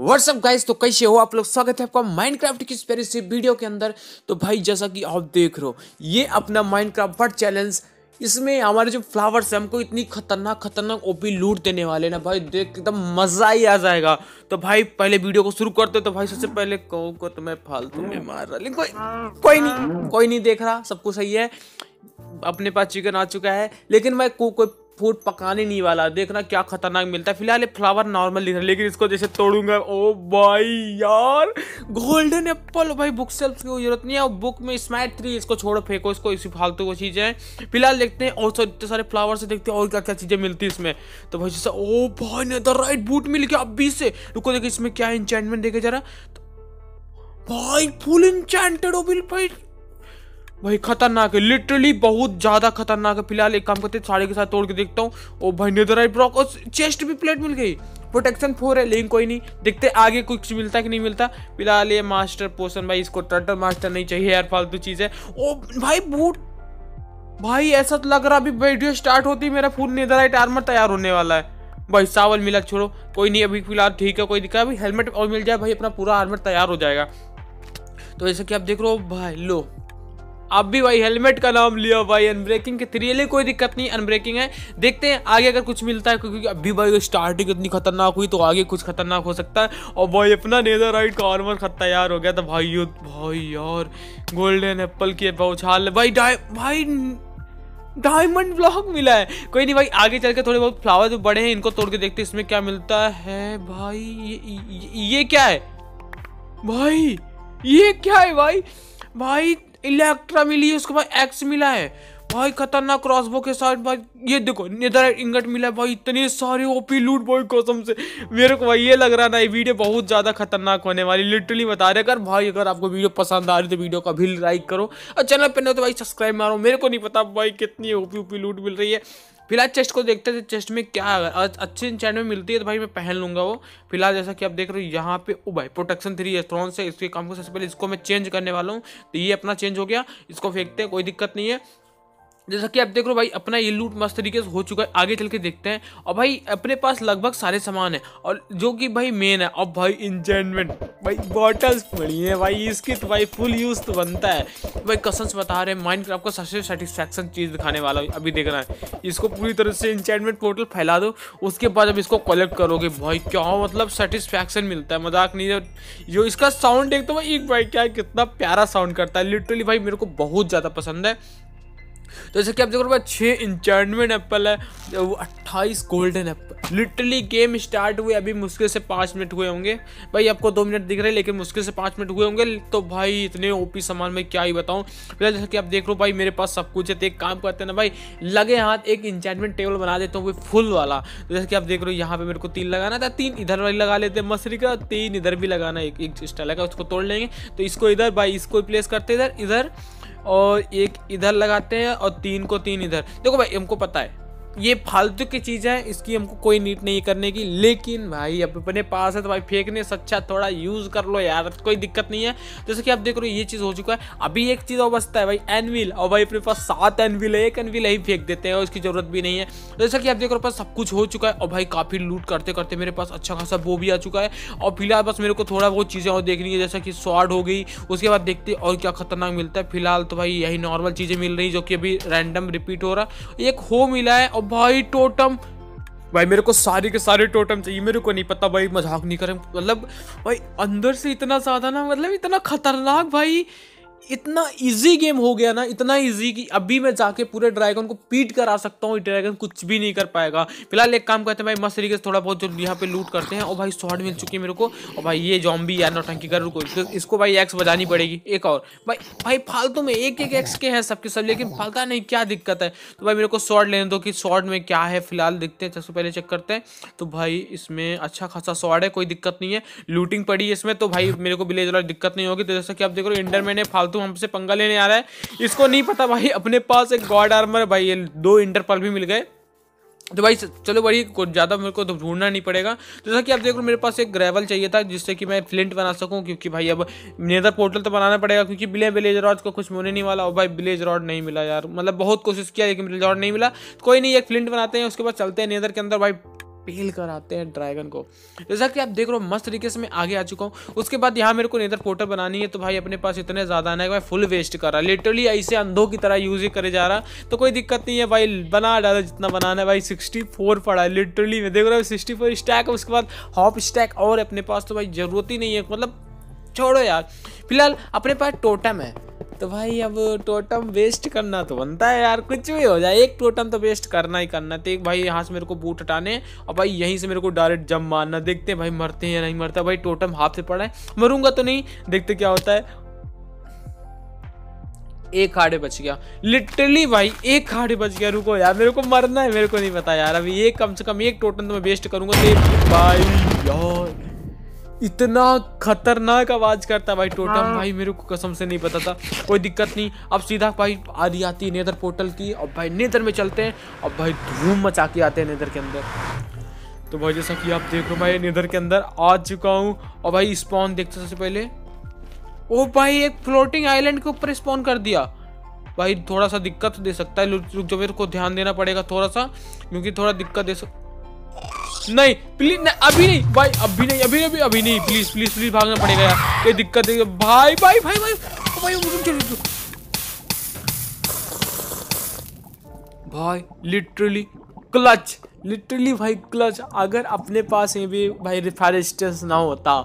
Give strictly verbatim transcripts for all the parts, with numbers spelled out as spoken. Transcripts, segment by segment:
WhatsApp guys, तो कैसे हो आप लोग। स्वागत है आपका माइनक्राफ्ट की इस प्यारी सी वीडियो के अंदर। तो भाई जैसा कि आप देख रहे हो, ये अपना माइनक्राफ्ट बर्ड चैलेंज, इसमें हमारे जो फ्लावर्स हैं हमको इतनी खतरनाक खतरनाक ओपी लूट देने वाले ना भाई, देख एकदम मजा ही आ जाएगा। तो भाई पहले वीडियो को शुरू करते। तो भाई सबसे पहले कहो को तो मैं फालतू में मार रहा, लेकिन कोई कोई नहीं कोई नहीं देख रहा, सब कुछ सही है। अपने पास चिकन आ चुका है, लेकिन मैं को, कोई फूड पकाने नहीं वाला। देखना क्या खतरनाक मिलता है। फिलहाल ये फ्लावर नॉर्मल दिख रहा है, लेकिन इसको जैसे तोड़ूंगा, ओ भाई यार गोल्डन एप्पल। भाई बुक सेल्फ की जरूरत नहीं है, बुक में स्मार्ट थ्री, इसको छोड़ो फेंको, इसको इसी फालतू को चीजें हैं। फिलहाल देखते हैं और इतने सारे फ्लावर से, देखते हैं और क्या क्या चीजें मिलती है इसमें। तो भाई जैसा ओ भाई नेदरराइट बूट मिल गया अभी से। रुको देखिए इसमें क्या एन्चेंटमेंट देखे जरा। भाई फुल एन्चेंटेड हो बिल भाई भाई खतरनाक है, लिटरली बहुत ज्यादा खतरनाक है। फिलहाल एक काम करते हैं, साढ़े के साथ तोड़ के देखता हूँ। ओ भाई नेदरराइट ब्लॉक और चेस्ट भी प्लेट मिल गई। प्रोटेक्शन फोर है, लेकिन कोई नहीं, देखते आगे कुछ मिलता है कि नहीं मिलता। फिलहाल ये मास्टर पोशन, भाई इसको टर्टल मास्टर नहीं चाहिए यार, फालतू चीज है। ओ भाई बूट, भाई ऐसा तो लग रहा अभी वीडियो स्टार्ट होती मेरा फुल नेदरराइट आर्मर तैयार होने वाला है। भाई सावल मिला, छोड़ो कोई नहीं, अभी फिलहाल ठीक है, कोई दिक्कत। अभी हेलमेट और मिल जाए भाई, अपना पूरा आर्मर तैयार हो जाएगा। तो जैसे कि आप देख रहे हो भाई, लो अब भी भाई हेलमेट का नाम लिया भाई, अनब्रेकिंग के थ्री ले, कोई दिक्कत नहीं, अनब्रेकिंग है। देखते हैं आगे अगर कुछ मिलता है, क्योंकि अभी भाई स्टार्टिंग इतनी खतरनाक हुई, तो आगे कुछ खतरनाक हो सकता है। और भाई अपना नेदरराइट का आर्मर खत तैयार हो गया था भाई। भाई यार गोल्डन एप्पल की बौछार भाई, डाय भाई डायमंड ब्लॉक मिला है। कोई नहीं भाई, आगे चल के थोड़े बहुत फ्लावर जो बड़े हैं इनको तोड़ के देखते हैं इसमें क्या मिलता है। भाई ये, ये, ये क्या है भाई, ये क्या है भाई। भाई इलेक्ट्रा मिली है, उसके बाद एक्स मिला है भाई, खतरनाक क्रॉसबो के साथ। भाई ये देखो नेदरराइट इंगट मिला है भाई, इतने सारे ओपी लूट भाई, कसम से मेरे को भाई ये लग रहा ना ये वीडियो बहुत ज्यादा खतरनाक होने वाली, लिटरली बता रहे। अगर भाई अगर आपको वीडियो पसंद आ रही तो वीडियो का भी लाइक करो, और चैनल पे नहीं तो भाई सब्सक्राइब मारो। मेरे को नहीं पता भाई कितनी ओपी ओपी लूट मिल रही है। फिलहाल चेस्ट को देखते थे, चेस्ट में क्या है, अच्छे चैनल में मिलती है तो भाई मैं पहन लूंगा वो। फिलहाल जैसा कि आप देख रहे हो यहाँ पे, ओ भाई प्रोटेक्शन थ्री है थ्रोन से, इसके काम को सबसे पहले इसको मैं चेंज करने वाला हूँ। तो ये अपना चेंज हो गया, इसको फेंकते हैं, कोई दिक्कत नहीं है। जैसा कि आप देख रहे हो भाई अपना ये लूट मस्त तरीके से हो चुका है। आगे चल के देखते हैं। और भाई अपने पास लगभग सारे सामान है, और जो कि भाई मेन है। अब भाई इंचेंटमेंट, भाई बॉटल्स पड़ी है भाई, इसकी तो भाई फुल यूज तो बनता है भाई। कसम से बता रहे हैं माइनक्राफ्ट को सबसे सेटिस्फैक्शन चीज दिखाने वाला अभी देख रहा है। इसको पूरी तरह से इंचेंटमेंट पोर्टल फैला दो, उसके बाद जब इसको कलेक्ट करोगे भाई क्या मतलब सेटिस्फैक्शन मिलता है, मजाक नहीं है। जो इसका साउंड एक तो भाई एक भाई क्या कितना प्यारा साउंड करता है, लिटरली भाई मेरे को बहुत ज्यादा पसंद है। तो जैसे कि आप देख रहे हो छः इंचेंटमेंट एप्पल है, वो अट्ठाईस golden apple. Literally game start हुए अभी मुश्किल से पाँच मिनट हुए होंगे भाई, आपको दो मिनट दिख रहे हैं लेकिन मुश्किल से पाँच मिनट हुए होंगे। तो भाई इतने ओपी सामान में क्या ही बताऊँ। फिलहाल जैसे कि आप देख रहे हो भाई मेरे पास सब कुछ है। तो एक काम करते हैं ना भाई, लगे हाथ एक इंचेंटमेंट टेबल बना देता हूँ वो फुल वाला। तो जैसे कि आप देख रहे हो यहाँ पे मेरे को तीन लगाना था, तीन इधर वाली लगा लेते हैं मछली का, तीन इधर भी लगाना, एक एक स्टाइल का, उसको तोड़ लेंगे। तो इसको इधर भाई, इसको प्लेस करते इधर इधर, और एक इधर लगाते हैं, और तीन को तीन इधर। देखो भाई हमको पता है ये फालतू की चीज़ है, इसकी हमको कोई नीड नहीं करने की, लेकिन भाई अब अपने पास है तो भाई फेंकने से अच्छा थोड़ा यूज़ कर लो यार, कोई दिक्कत नहीं है। जैसे कि आप देख रहे हो ये चीज़ हो चुका है। अभी एक चीज़ और बचता है भाई, एनविल। और भाई अपने पास सात एनविल है, एक एनविल ही फेंक देते हैं और इसकी ज़रूरत भी नहीं है। जैसा कि आप देख रहे हो पास सब कुछ हो चुका है, और भाई काफ़ी लूट करते करते मेरे पास अच्छा खासा वो भी आ चुका है। और फिलहाल बस मेरे को थोड़ा बहुत चीज़ें और देखनी है, जैसा कि स्वॉर्ड हो गई, उसके बाद देखते और क्या खतरनाक मिलता है। फिलहाल तो भाई यही नॉर्मल चीज़ें मिल रही जो कि अभी रैंडम रिपीट हो रहा। एक हो मिला है, और भाई टोटम भाई मेरे को सारे के सारे टोटम चाहिए। मेरे को नहीं पता भाई, मजाक नहीं करें, मतलब भाई अंदर से इतना ज्यादा ना, मतलब इतना खतरनाक भाई, इतना इजी गेम हो गया ना, इतना इजी कि अभी मैं जाके पूरे ड्रैगन को पीट कर आ सकता हूँ, ड्रैगन कुछ भी नहीं कर पाएगा। फिलहाल एक काम करते हैं भाई, मस्त तरीके से थोड़ा बहुत जो यहाँ पे लूट करते हैं। और भाई स्वॉर्ड मिल चुकी है मेरे को। और भाई ये जॉम्बी यार नौटंकी कर, रुको इसको भाई एक्स बजानी पड़ेगी एक और। भाई भाई फालतू में एक एक एक्स के हैं सबके सब, लेकिन फालता नहीं क्या दिक्कत है। तो भाई मेरे को स्वॉर्ड लेने दो कि स्वॉर्ड में क्या है। फिलहाल देखते हैं, सबसे पहले चेक करते हैं। तो भाई इसमें अच्छा खासा स्वॉर्ड है, कोई दिक्कत नहीं है। लूटिंग पड़ी है इसमें, तो भाई मेरे को विलेज वाला दिक्कत नहीं होगी। तो जैसा कि आप देखो इंडरमैन है, फालतू हमसे पंगा लेने आ रहा है, इसको नहीं पता भाई अपने पास एक गॉड आर्मर भाई, ये दो इंटरपल भी मिल गए। तो भाई चलो बड़ी कुछ ज़्यादा मेरे को तो ढूंढना नहीं पड़ेगा। जैसा कि आप देख रहे हो मेरे पास एक ग्रेवल चाहिए था, जिससे कि मैं फ्लिंट बना सकूं, क्योंकि भाई अब नेदर पोर्टल तो बनाना पड़ेगा, क्योंकि बिले विलेज रॉड को कुछ होने नहीं वाला। और भाई विलेज रॉड नहीं मिला यार, मतलब बहुत कोशिश किया लेकिन विलेज रॉड नहीं मिला। कोई नहीं, एक फ्लिंट बनाते हैं, उसके बाद चलते हैं नेदर के अंदर। भाई पेल कर आते हैं ड्रैगन को। जैसा कि आप देख रहे हो मस्त तरीके से मैं आगे आ चुका हूँ। उसके बाद यहाँ मेरे को नेदर पोर्टल बनानी है, तो भाई अपने पास इतने ज़्यादा आना है कि भाई फुल वेस्ट कर रहा है, लिटरली ऐसे अंधों की तरह यूज ही करे जा रहा। तो कोई दिक्कत नहीं है भाई, बना डाला जितना बनाना है भाई। सिक्सटी फोर पड़ा है लिटरली, मैं देख रहा हूँ सिक्सटी फोर स्टैक है। उसके बाद हॉप स्टैक और अपने पास, तो भाई ज़रूरत ही नहीं है, मतलब छोड़ो यार। फिलहाल अपने पास टोटम है, तो भाई अब टोटम वेस्ट करना तो बनता है यार, कुछ भी हो जाए एक टोटम तो वेस्ट करना ही करना है। तो एक भाई यहाँ से मेरे को बूट हटाने और भाई यहीं से मेरे को डायरेक्ट जंप मारना। देखते हैं भाई मरते हैं या नहीं मरता। भाई टोटम हाथ से पड़ा है, मरूंगा तो नहीं, देखते क्या होता है। एक हार्डे बच गया लिटरली भाई, एक हार्डे बच गया। रुको यार, मेरे को मरना है, मेरे को नहीं पता यार। अभी एक कम से कम एक टोटम तो मैं वेस्ट करूंगा। तो भाई यार इतना खतरनाक आवाज करता भाई टोटम, भाई मेरे को कसम से नहीं पता था। कोई दिक्कत नहीं, अब सीधा भाई आदि आती है नेदर पोर्टल की, और भाई नेदर में चलते हैं। अब भाई धूम मचा के आते हैं नेदर के अंदर। तो भाई जैसा कि आप देख रहे हो भाई नेदर के अंदर आ चुका हूँ। और भाई स्पॉन देखते सबसे पहले, ओ भाई एक फ्लोटिंग आइलैंड के ऊपर स्पॉन कर दिया। भाई थोड़ा सा दिक्कत दे सकता है, रुक जो मेरे को ध्यान देना पड़ेगा थोड़ा सा, क्योंकि थोड़ा दिक्कत दे सकता। नहीं प्लीज नहीं, अभी नहीं भाई, अभी नहीं, अभी अभी अभी नहीं, प्लीज प्लीज प्लीज भागना पड़ेगा यार, कोई दिक्कत है भाई भाई भाई भाई भाई भाई, भाई लिटरली क्लच, लिटरली भाई क्लच। अगर अपने पास ये भी भाई रेजिस्टेंस ना होता,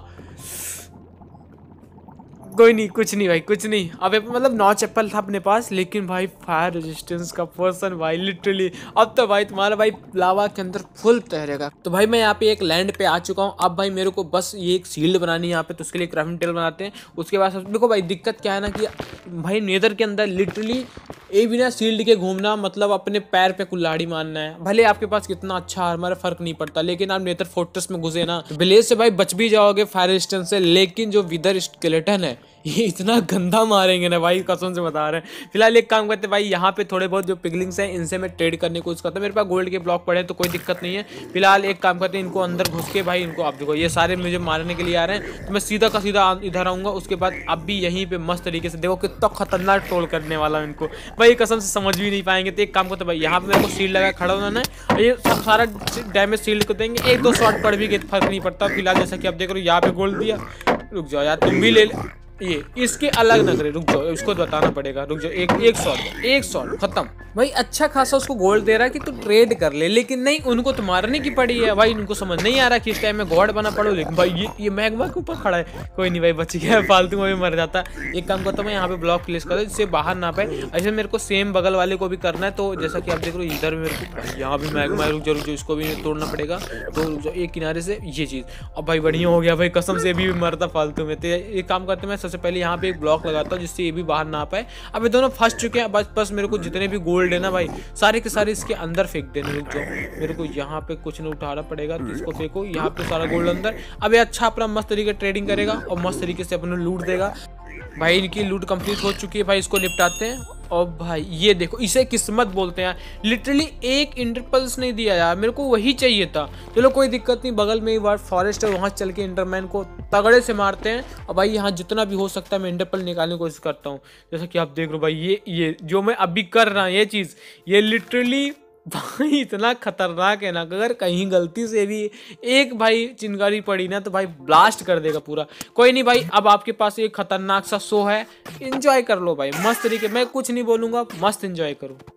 कोई नहीं, कुछ नहीं भाई, कुछ नहीं। अब मतलब नॉच एप्पल था अपने पास, लेकिन भाई फायर रेजिस्टेंस का पर्सन भाई लिटरली। अब तो भाई तुम्हारा भाई लावा के अंदर फुल तैरेगा। तो भाई मैं यहाँ पे एक लैंड पे आ चुका हूँ। अब भाई मेरे को बस ये एक शील्ड बनानी है यहाँ पे, तो उसके लिए क्राफ्टिंग टेबल बनाते हैं। उसके बाद देखो भाई दिक्कत क्या है ना कि भाई नेदर के अंदर लिटरली ये बिना शील्ड के घूमना मतलब अपने पैर पे कुल्हाड़ी मारना है। भले आपके पास कितना अच्छा आर्मर है फर्क नहीं पड़ता, लेकिन आप नेदर फोर्ट्रेस में घुसे ना, ब्लेज से भाई बच भी जाओगे फायर रेजिस्टेंस से, लेकिन जो विदर स्केलेटन है ये इतना गंदा मारेंगे ना भाई, कसम से बता रहे हैं। फिलहाल एक काम करते हैं भाई, यहाँ पे थोड़े बहुत जो पिगलिंग्स हैं इनसे मैं ट्रेड करने की कोशिश करता हूँ। मेरे पास गोल्ड के ब्लॉक पड़े हैं तो कोई दिक्कत नहीं है। फिलहाल एक काम करते हैं, इनको अंदर घुस के भाई इनको, आप देखो ये सारे मुझे मारने के लिए आ रहे हैं, तो मैं सीधा का सीधा इधर आऊँगा। उसके बाद अब भी यहीं पे मस्त तरीके से देखो कितना खतरनाक ट्रोल करने वाला हूँ इनको भाई, कसम से समझ भी नहीं पाएंगे। तो एक काम करते भाई, यहाँ पे मेरे को शील्ड लगा खड़ा होना है, ये सब सारा डैमेज शील्ड को देंगे, एक दो शॉट पड़ भी गए फर्क नहीं पड़ता। फिलहाल जैसा कि आप देख रहे हो यहाँ पे गोल्ड दिया। रुक जाओ यार, तुम भी ले ये, इसके अलग न करे, रुक जाओ, इसको बताना पड़ेगा, रुक जाओ। एक एक शॉट, एक शॉट खत्म भाई। अच्छा खासा उसको गोल्ड दे रहा है कि तू ट्रेड कर ले, लेकिन नहीं, उनको तो मारने की पड़ी है भाई। उनको समझ नहीं आ रहा कि इस टाइम में गॉड बना पड़ो, लेकिन भाई ये ये मैग्मा के ऊपर खड़ा है। कोई नहीं भाई, बच गया, फालतू में भी मर जाता। एक काम करता हूँ मैं यहाँ पे ब्लॉक प्लेस कर दूँ जिससे बाहर ना पाए। ऐसे मेरे को सेम बगल वाले को भी करना है, तो जैसा कि आप देख रहे हो इधर मेरे को यहाँ भी मैग्मा, रुक जाओ रुक जाओ, इसको भी तोड़ना पड़ेगा। तो रुक जाओ एक किनारे से ये चीज़, अब भाई बढ़िया हो गया भाई, कसम से भी मरता फालतू में। तो एक काम करते मैं सबसे पहले यहाँ पे एक ब्लॉक लगाता हूँ जिससे ये भी बाहर ना आ पाए। अब ये दोनों फंस चुके हैं, बस बस मेरे को जितने भी गोल्ड है ना भाई सारे के सारे इसके अंदर फेंक देने। रुक जाओ, मेरे को यहाँ पे कुछ नहीं उठाना पड़ेगा, तो इसको फेंको यहाँ पे सारा गोल्ड अंदर। अब ये अच्छा अपना मस्त तरीके ट्रेडिंग करेगा और मस्त तरीके से अपने लूट देगा। भाई इनकी लूट कंप्लीट हो चुकी है भाई, इसको निपटाते हैं। और भाई ये देखो, इसे किस्मत बोलते हैं यार, लिटरली एक इंटरपल्स नहीं दिया यार, मेरे को वही चाहिए था। चलो कोई दिक्कत नहीं, बगल में ही वार फॉरेस्ट है, वहाँ चल के इंटरमैन को तगड़े से मारते हैं। और भाई यहाँ जितना भी हो सकता है मैं इंटरपल निकालने की कोशिश करता हूँ। जैसा कि आप देख रहे हो भाई, ये ये जो मैं अभी कर रहा हूँ ये चीज़, ये लिटरली भाई इतना खतरनाक है ना, अगर कहीं गलती से भी एक भाई चिंगारी पड़ी ना तो भाई ब्लास्ट कर देगा पूरा। कोई नहीं भाई, अब आपके पास एक खतरनाक सा शो है, एंजॉय कर लो भाई मस्त तरीके। मैं कुछ नहीं बोलूँगा, मस्त एंजॉय करो।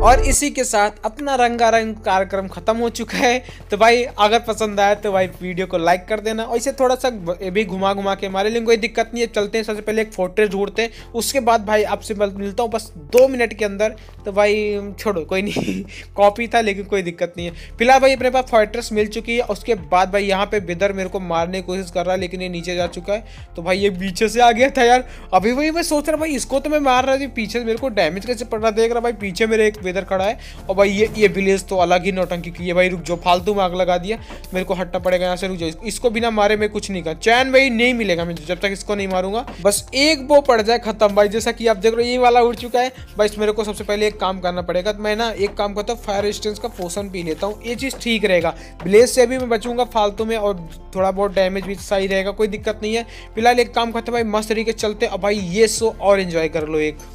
और इसी के साथ अपना रंगारंग कार्यक्रम खत्म हो चुका है। तो भाई अगर पसंद आया तो भाई वीडियो को लाइक कर देना, और इसे थोड़ा सा भी घुमा घुमा के हमारे लिए कोई दिक्कत नहीं है। चलते हैं, सबसे पहले एक फोर्ट्रेस ढूंढते हैं, उसके बाद भाई आपसे मिलता हूँ बस दो मिनट के अंदर। तो भाई छोड़ो, कोई नहीं कॉपी था लेकिन कोई दिक्कत नहीं है। फिलहाल भाई अपने पास फोर्ट्रेस मिल चुकी है। उसके बाद भाई यहाँ पे बिदर मेरे को मारने की कोशिश कर रहा है, लेकिन ये नीचे जा चुका है। तो भाई ये पीछे से आ गया था यार। अभी भाई मैं सोच रहा भाई इसको तो मैं मार रहा थी, पीछे से मेरे को डैमेज कैसे पड़ रहा देख रहा भाई। पीछे मेरे एक बिदर खड़ा है, और भाई ये ये विलेज तो अलग ही नौटंकी की है भाई। रुक जो फालतू में आग लगा दिया, मेरे को हटना पड़ेगा यहाँ से। रुक जाओ, इसको बिना मारे मैं कुछ नहीं कर, चैन भाई नहीं मिलेगा मुझे जब तक इसको नहीं मारूंगा। बस एक वो पड़ जाए खत्म भाई। जैसा कि आप देख रहे हो ये वाला उड़ चुका है भाई। मेरे को सबसे पहले एक काम करना पड़ेगा। तो मैं ना एक काम करता हूँ, फायर रेजिस्टेंस का पोशन पी लेता हूँ, ये चीज़ ठीक रहेगा। ब्लेज से भी मैं बचूंगा फालतू में, और थोड़ा बहुत डैमेज भी सही रहेगा, कोई दिक्कत नहीं है। फिलहाल एक काम करते भाई, मस्त तरीके चलते। अब भाई ये शो और एंजॉय कर लो एक।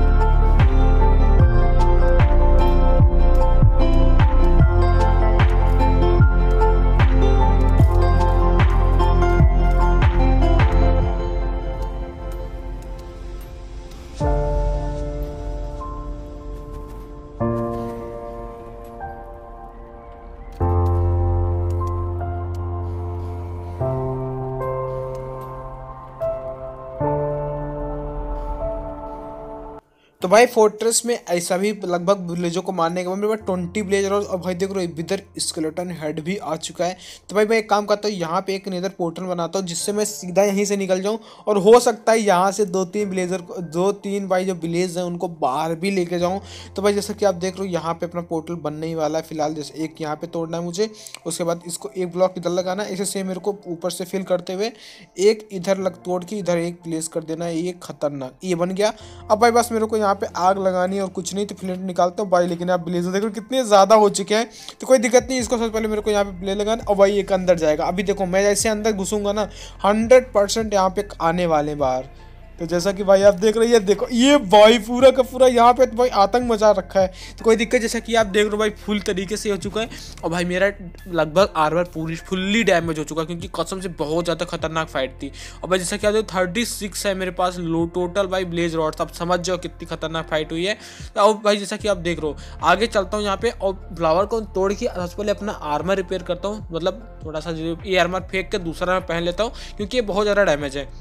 तो भाई फोर्ट्रेस में ऐसा भी लगभग विलेजों को मारने के बाद मेरे पास ट्वेंटी विलेजर, और भाई देख रहे हो इधर स्केलेटन हेड भी आ चुका है। तो भाई मैं एक काम करता हूँ, यहाँ पे एक नेदर पोर्टल बनाता हूँ, जिससे मैं सीधा यहीं से निकल जाऊँ, और हो सकता है यहाँ से दो तीन विलेजर दो तीन भाई जो विलेज हैं उनको बाहर भी लेके जाऊँ। तो भाई जैसा कि आप देख रहे हो यहाँ पे अपना पोर्टल बनने ही वाला है। फिलहाल जैसे एक यहाँ पे तोड़ना है मुझे, उसके बाद इसको एक ब्लॉक इधर लगाना है, ऐसे सेम मेरे को ऊपर से फिल करते हुए एक इधर लग तोड़ के इधर एक प्लेस कर देना है। ये खतरनाक ये बन गया। अब भाई बस मेरे को यहाँ पे आग लगानी है और कुछ नहीं। तो फ्लेंट निकालता हूँ भाई, लेकिन आप ब्लेजर देखो कितने ज़्यादा हो चुके हैं। तो कोई दिक्कत नहीं, इसको सबसे पहले मेरे को यहाँ पे ब्लेज लगाना, और भाई एक अंदर जाएगा। अभी देखो मैं जैसे अंदर घुसूंगा ना, हंड्रेड परसेंट यहाँ पे आने वाले बाहर। तो जैसा कि भाई आप देख रहे हैं, देखो ये भाई पूरा का पूरा यहाँ पे तो भाई आतंक मचा रखा है। तो कोई दिक्कत, जैसा कि आप देख रहे हो भाई फुल तरीके से हो चुका है। और भाई मेरा लगभग आर्मर पूरी फुल्ली डैमेज हो चुका है, क्योंकि कसम से बहुत ज़्यादा खतरनाक फाइट थी। और भाई जैसा कि आप देखो थर्टी सिक्स है मेरे पास लो टोटल भाई ब्लेज रॉड्स। अब समझ जाओ कितनी खतरनाक फाइट हुई है। और भाई जैसा कि आप देख रहे हो आगे चलता हूँ यहाँ पे, और फ्लावर को तोड़ के सबसे पहले अपना आर्मर रिपेयर करता हूँ। मतलब थोड़ा सा जो ये आर्मर फेंक के दूसरा मैं पहन लेता हूँ, क्योंकि ये बहुत ज़्यादा डैमेज है।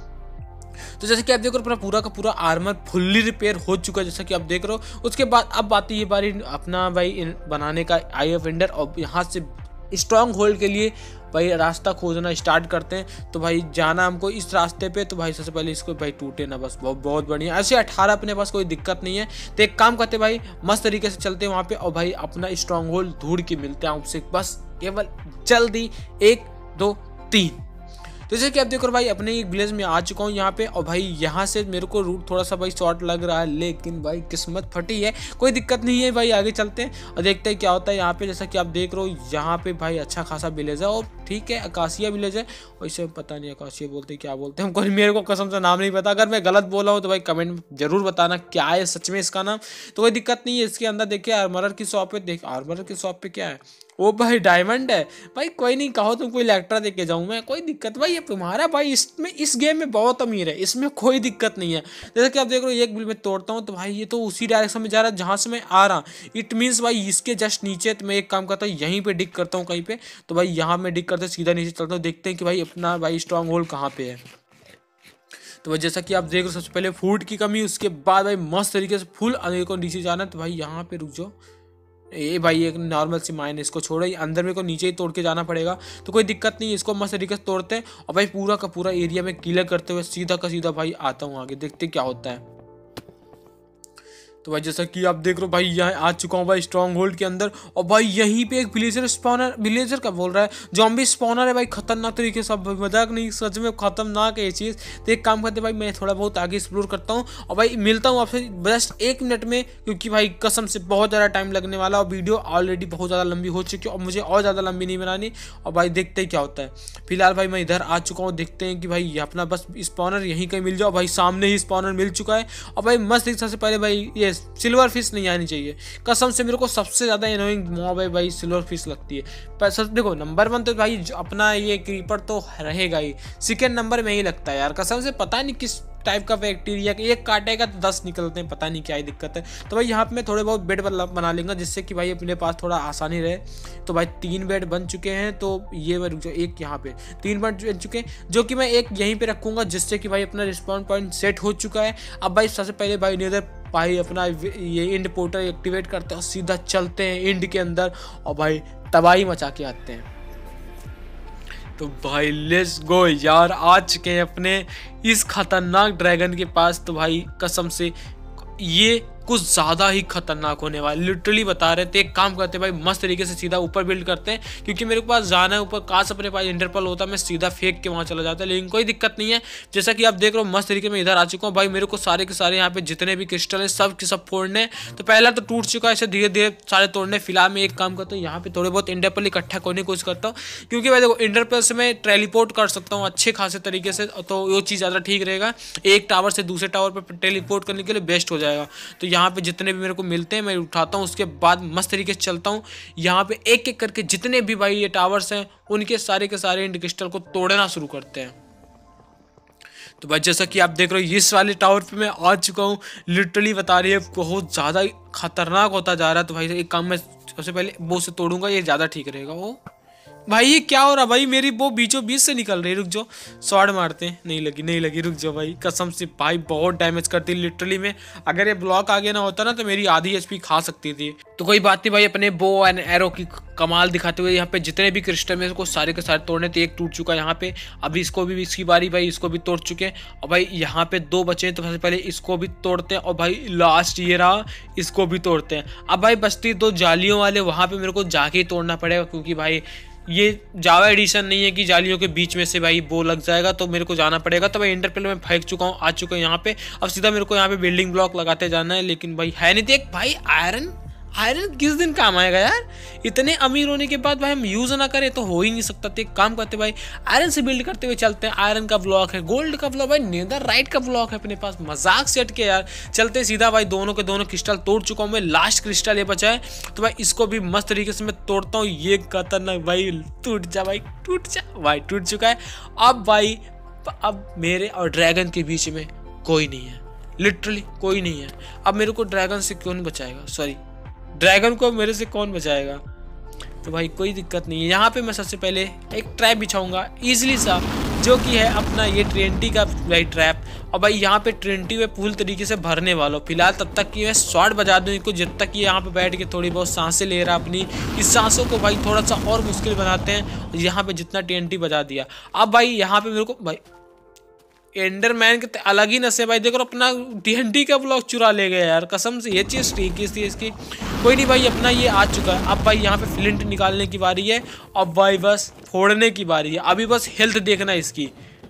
तो जैसे कि आप देख रहे हो अपना पूरा का पूरा आर्मर फुल्ली रिपेयर हो चुका है, जैसा कि आप देख रहे हो। उसके बाद अब आती है बारी अपना भाई बनाने का आई ऑफ वेंडर, और यहाँ से स्ट्रॉन्ग होल्ड के लिए भाई रास्ता खोजना स्टार्ट करते हैं। तो भाई जाना हमको इस रास्ते पे। तो भाई सबसे पहले इसको भाई टूटे ना, बस बहुत बहुत बढ़िया। ऐसे अठारह अपने पास कोई दिक्कत नहीं है। तो एक काम करते भाई मस्त तरीके से चलते हैं वहाँ पे, और भाई अपना स्ट्रॉन्ग होल्ड ढूंढ के मिलते हैं आपसे बस केवल जल्दी। एक दो तीन। तो जैसे कि आप देखो भाई अपने एक विलेज में आ चुका हूँ यहाँ पे, और भाई यहाँ से मेरे को रूट थोड़ा सा भाई शॉर्ट लग रहा है, लेकिन भाई किस्मत फटी है, कोई दिक्कत नहीं है भाई। आगे चलते हैं और देखते हैं क्या होता है यहाँ पे। जैसा कि आप देख रहे हो यहाँ पे भाई अच्छा खासा विलेज है, और ठीक है अकाशिया विलेज है। वैसे पता नहीं अकाशिया बोलते हैं क्या बोलते हैं, हमको मेरे को कसम से नाम नहीं पता। अगर मैं गलत बोला हूँ तो भाई कमेंट में जरूर बताना क्या है सच में इसका नाम। तो कोई दिक्कत नहीं है। इसके अंदर देखिए आर्मरर की शॉप है, देख आर्मरर की शॉप पे क्या है, वो भाई डायमंड है भाई। कोई नहीं, कहो तुमको इलेक्ट्रा देके जाऊँ मैं, कोई दिक्कत भाई। ये तुम्हारा भाई इसमें इस गेम में बहुत अमीर है, इसमें कोई दिक्कत नहीं है। जैसे कि आप देख रहे हो एक बिल में तोड़ता हूँ, तो भाई ये तो उसी डायरेक्शन में जा रहा है जहाँ से मैं आ रहा। इट मीन्स भाई इसके जस्ट नीचे। तो मैं एक काम करता हूँ यहीं पे डिग करता हूँ कहीं पे। तो भाई यहाँ मैं डिग करते सीधा नीचे चलता हूँ, देखते हैं कि भाई अपना भाई स्ट्रॉन्ग होल्ड कहाँ पे है। तो भाई जैसा कि आप देख रहे हो सबसे पहले फूड की कमी, उसके बाद भाई मस्त तरीके से फुल अंदर को नीचे जाना है। तो भाई यहाँ पे रुक जाओ, ये भाई एक नॉर्मल सी माइन है, इसको छोड़ो, ये अंदर मेरे को नीचे ही तोड़ के जाना पड़ेगा। तो कोई दिक्कत नहीं है, इसको मस्त तरीके से तोड़ते हैं और भाई पूरा का पूरा एरिया में क्लियर करते हुए सीधा का सीधा भाई आता हूँ आगे, देखते क्या होता है। तो भाई जैसा कि आप देख रहे हो भाई यहाँ आ चुका हूँ भाई स्ट्रॉन्ग होल्ड के अंदर, और भाई यहीं पे एक विलेजर स्पॉनर, विलेजर का बोल रहा है जॉम्बी स्पॉनर है भाई, खतरनाक तरीके से, मजाक नहीं सच में खतरनाक है ये चीज़। तो एक काम करते भाई मैं थोड़ा बहुत आगे एक्सप्लोर करता हूँ और भाई मिलता हूँ आपसे जस्ट एक मिनट में, क्योंकि भाई कसम से बहुत ज़्यादा टाइम लगने वाला और वीडियो ऑलरेडी बहुत ज़्यादा लंबी हो चुकी है और मुझे और ज़्यादा लंबी नहीं बनानी। और भाई देखते ही क्या होता है। फिलहाल भाई मैं इधर आ चुका हूँ, देखते हैं कि भाई अपना बस स्पॉनर यहीं कहीं मिल जाओ। भाई सामने ही स्पॉनर मिल चुका है और भाई मस्त सबसे पहले भाई ये सिल्वर फिश नहीं आनी चाहिए, कसम से मेरे को सबसे ज़्यादा एनोइंग मॉब है भाई सिल्वर फिश लगती है। पर सच देखो नंबर वन तो भाई अपना ये क्रीपर तो रहेगा ही, सेकेंड नंबर में ही लगता है यार, कसम से पता नहीं किस टाइप का बैक्टीरिया, एक काटेगा तो दस निकलते हैं, पता नहीं क्या ही दिक्कत है। तो भाई यहाँ पे मैं थोड़े बहुत बेड बना लूँगा जिससे कि भाई अपने पास थोड़ा आसानी रहे। तो भाई तीन बेड बन चुके हैं, तो ये मैं रुक जाओ, एक यहाँ पे तीन बेड बन चुके हैं जो कि मैं एक यहीं पे रखूँगा जिससे कि भाई अपना रिस्पॉन्ड पॉइंट सेट हो चुका है। अब भाई सबसे पहले भाई नेदर भाई अपना ये इंड पोर्टल एक्टिवेट करते हैं और सीधा चलते हैं इंड के अंदर और भाई तबाही मचा के आते हैं। तो भाई लेट्स गो यार, आ चुके हैं अपने इस खतरनाक ड्रैगन के पास। तो भाई कसम से ये कुछ ज़्यादा ही खतरनाक होने वाला, लिटरली बता रहे थे। एक काम करते भाई मस्त तरीके से सीधा ऊपर बिल्ड करते हैं क्योंकि मेरे पास जाना है ऊपर, काश अपने पास इंटरपल होता मैं सीधा फेंक के वहाँ चला जाता, लेकिन कोई दिक्कत नहीं है। जैसा कि आप देख रहे हो मस्त तरीके में इधर आ चुका हूँ भाई। मेरे को सारे के सारे यहाँ पे जितने भी क्रिस्टल है सब के सब फोड़ने। तो पहला तो टूट चुका है, ऐसे धीरे धीरे सारे तोड़ने। फिलहाल मैं एक काम करता हूँ यहाँ पे थोड़े बहुत इंटरपल इकट्ठा करने की कोशिश करता हूँ क्योंकि भाई देखो इंटरपल से मैं टेलीपोर्ट कर सकता हूँ अच्छे खासे तरीके से, तो वो चीज़ ज़्यादा ठीक रहेगा। एक टावर से दूसरे टावर पर टेलीपोर्ट करने के लिए बेस्ट हो जाएगा। तो यहाँ पे जितने भी मेरे को मिलते हैं मैं उठाता हूँ, उसके बाद मस्त तरीके से चलता हूँ यहाँ पे एक एक करके जितने भी भाई ये टावर्स हैं उनके सारे के सारे इंड क्रिस्टल को तोड़ना शुरू करते हैं। तो भाई जैसा कि आप देख रहे हो इस वाले टावर पे मैं आ चुका हूँ, लिटरली बता रही है बहुत ज़्यादा खतरनाक होता जा रहा है। तो भाई एक काम मैं सबसे पहले वो से तोड़ूंगा, ये ज़्यादा ठीक रहेगा। वो भाई ये क्या हो रहा भाई, मेरी वो बीचों बीच से निकल रही। रुक जाओ, शॉट मारते हैं। नहीं लगी नहीं लगी रुक जाओ भाई, कसम से भाई बहुत डैमेज करती है लिटरली में। अगर ये ब्लॉक आगे ना होता ना तो मेरी आधी एचपी खा सकती थी। तो कोई बात नहीं भाई, अपने बो एंड एरो की कमाल दिखाते हुए यहाँ पे जितने भी क्रिस्टल में इसको सारे के सारे तोड़ने थे। एक टूट चुका है यहाँ पे, अभी इसको भी इसकी बारी भाई, इसको भी तोड़ चुके हैं। और भाई यहाँ पे दो बचे हैं तो सबसे पहले इसको भी तोड़ते हैं और भाई लास्ट ये रहा, इसको भी तोड़ते हैं। अब भाई बचती दो जालियों वाले, वहाँ पे मेरे को जाके ही तोड़ना पड़ेगा क्योंकि भाई ये जावा एडिशन नहीं है कि जालियों के बीच में से भाई वो लग जाएगा, तो मेरे को जाना पड़ेगा। तो मैं इंटरपेल में फेंक चुका हूँ, आ चुका हूँ यहाँ पे। अब सीधा मेरे को यहाँ पे बिल्डिंग ब्लॉक लगाते जाना है, लेकिन भाई है नहीं देख भाई आयरन। आयरन किस दिन काम आएगा यार, इतने अमीर होने के बाद भाई हम यूज ना करें तो हो ही नहीं सकता। तो एक काम करते भाई आयरन से बिल्ड करते हुए चलते हैं। आयरन का ब्लॉक है, गोल्ड का ब्लॉक, भाई नेदर राइट का ब्लॉक है अपने पास, मजाक सेट के यार। चलते सीधा भाई, दोनों के दोनों क्रिस्टल तोड़ चुका हूँ मैं, लास्ट क्रिस्टल ये बचा है। तो भाई इसको भी मस्त तरीके से मैं तोड़ता हूँ। ये खतरनाक भाई, टूट जा भाई टूट जा भाई, टूट चुका है। अब भाई अब मेरे और ड्रैगन के बीच में कोई नहीं है, लिटरली कोई नहीं है। अब मेरे को ड्रैगन से क्यों नहीं बचाएगा, सॉरी ड्रैगन को मेरे से कौन बचाएगा। तो भाई कोई दिक्कत नहीं है, यहाँ पे मैं सबसे पहले एक ट्रैप बिछाऊंगा इजीली सा, जो कि है अपना ये ट्रेंटी का भाई ट्रैप। और भाई यहाँ पे ट्रेंटी में पूरी तरीके से भरने वाला हूँ फिलहाल, तब तक कि मैं शॉट बजा दूँ इनको, जब तक कि यहाँ पे बैठ के थोड़ी बहुत सांसें ले रहा अपनी। इस सांसों को भाई थोड़ा सा और मुश्किल बनाते हैं। यहाँ पे जितना ट्रेंटी बजा दिया, अब भाई यहाँ पे मेरे को भाई एंडरमैन के अलग ही नशे भाई। देखो अपना टीएनटी का ब्लॉक चुरा ले गया यार, कसम से ये चीज़ ठीक थी इसकी। कोई नहीं भाई, अपना ये आ चुका है। अब भाई यहाँ पे फ्लिंट निकालने की बारी है, अब भाई बस फोड़ने की बारी है। अभी बस हेल्थ देखना इसकी,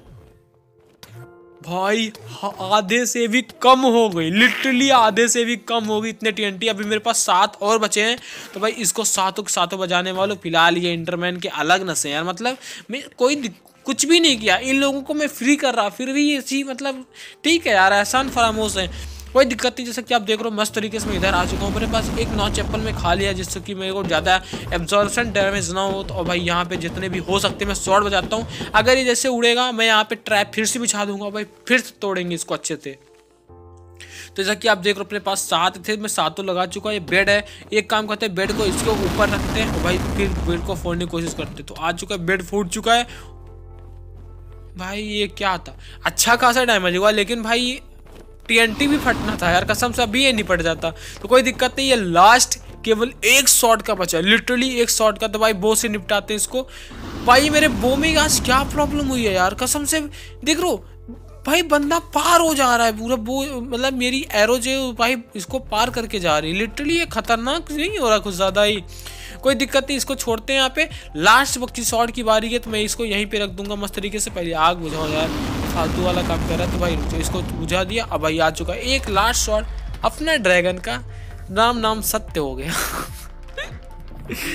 भाई आधे से भी कम हो गई, लिटरली आधे से भी कम हो गई इतने टीएनटी। अभी मेरे पास सात और बचे हैं, तो भाई इसको सातों के सातों बजाने वालों। फिलहाल ये एंडरमैन के अलग नशे यार, मतलब मैं कोई कुछ भी नहीं किया, इन लोगों को मैं फ्री कर रहा, फिर भी ये चीज मतलब ठीक है यार, एहसान फरामोश है, कोई दिक्कत नहीं। जैसे कि आप देख रहे हो मस्त तरीके से मैं इधर आ चुका हूँ। मेरे पास एक नौ चैपल में खा लिया जिससे कि मेरे को ज़्यादा एब्जॉर्प्शन डैमेज ना हो। तो और भाई यहाँ पे जितने भी हो सकते हैं मैं शॉट बजाता हूँ। अगर ये जैसे उड़ेगा मैं यहाँ पे ट्रैप फिर से बिछा दूंगा भाई, फिर से तोड़ेंगे इसको अच्छे से। तो जैसा कि आप देख रहे हो अपने पास सात थे, मैं सातों लगा चुका। ये बेड है, एक काम करते हैं बेड को इसके ऊपर रखते हैं और भाई फिर बेड को फोड़ने की कोशिश करते हैं। तो आ चुका है, बेड फूट चुका है भाई। ये क्या था, अच्छा खासा डैमेज हुआ, लेकिन भाई टीएनटी भी फटना था यार, कसम से अभी ये निपट जाता। तो कोई दिक्कत नहीं, ये लास्ट केवल एक शॉट का बचा, लिटरली एक शॉट का। तो भाई बो से निपटाते हैं इसको। भाई मेरे बो में आज क्या प्रॉब्लम हुई है यार, कसम से देख रो भाई बंदा पार हो जा रहा है पूरा बो, मतलब मेरी एरो जो भाई इसको पार करके जा रही है। लिटरली ये खतरनाक नहीं हो रहा कुछ ज़्यादा ही। कोई दिक्कत नहीं, इसको छोड़ते हैं यहाँ पे। लास्ट वक्त की शॉट की बारी है, तो मैं इसको यहीं पे रख दूंगा मस्त तरीके से। पहले आग बुझाओ यार, फालतू वाला काम कर रहा है। तो भाई तो इसको बुझा दिया। अब भाई आ चुका है एक लास्ट शॉट अपना ड्रैगन का, नाम नाम सत्य हो गया।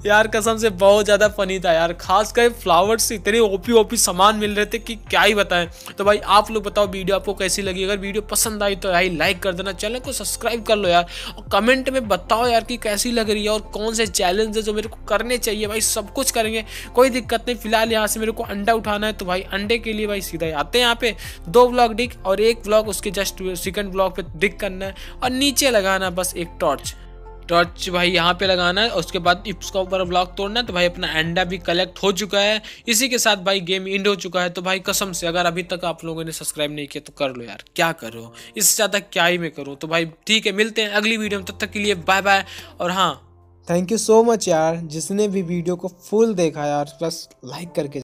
यार कसम से बहुत ज़्यादा फनी था यार, खासकर फ्लावर्स से इतने ओपी ओपी सामान मिल रहे थे कि क्या ही बताएं। तो भाई आप लोग बताओ वीडियो आपको कैसी लगी, अगर वीडियो पसंद आई तो भाई लाइक कर देना, चैनल को सब्सक्राइब कर लो यार, और कमेंट में बताओ यार कि कैसी लग रही है और कौन से चैलेंज है जो मेरे को करने चाहिए। भाई सब कुछ करेंगे, कोई दिक्कत नहीं। फिलहाल यहाँ से मेरे को अंडा उठाना है, तो भाई अंडे के लिए भाई सीधा आते हैं यहाँ पे, दो ब्लॉक डिक और एक ब्लॉक उसके जस्ट सेकंड ब्लॉक पे डिक करना है और नीचे लगाना बस एक टॉर्च। टॉर्च भाई यहाँ पे लगाना है, उसके बाद इसका ऊपर ब्लॉक तोड़ना है। तो भाई अपना अंडा भी कलेक्ट हो चुका है, इसी के साथ भाई गेम एंड हो चुका है। तो भाई कसम से अगर अभी तक आप लोगों ने सब्सक्राइब नहीं किया तो कर लो यार, क्या करो, इससे ज़्यादा क्या ही मैं करूँ। तो भाई ठीक है, मिलते हैं अगली वीडियो में, तब तक के लिए बाय बाय। और हाँ, थैंक यू सो मच यार, जिसने भी वीडियो को फुल देखा यार, प्लस लाइक करके